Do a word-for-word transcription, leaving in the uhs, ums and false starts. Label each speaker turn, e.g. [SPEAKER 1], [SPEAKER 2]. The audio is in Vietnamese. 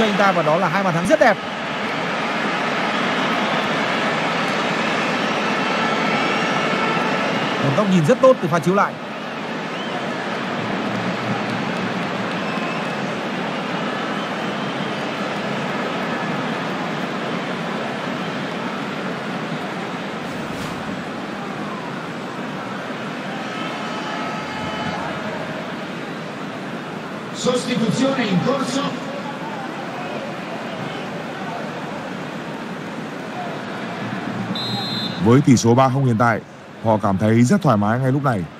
[SPEAKER 1] cho anh ta và đó là hai bàn thắng rất đẹp. Một góc nhìn rất tốt từ pha chiếu lại.
[SPEAKER 2] Sostituzione in corso.
[SPEAKER 3] Với tỷ số ba không hiện tại, họ cảm thấy rất thoải mái ngay lúc này.